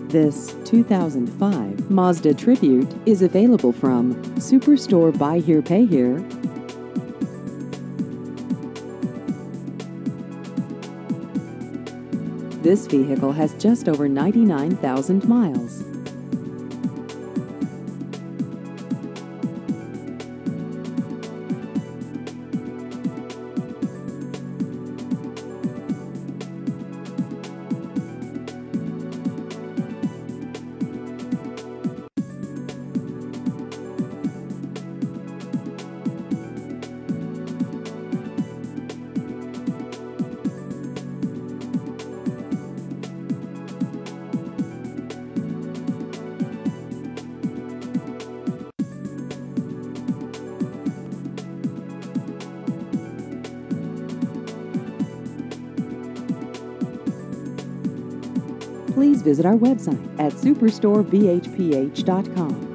This 2005 Mazda Tribute is available from Superstore Buy Here Pay Here. This vehicle has just over 99,000 miles. Please visit our website at superstorebhph.com.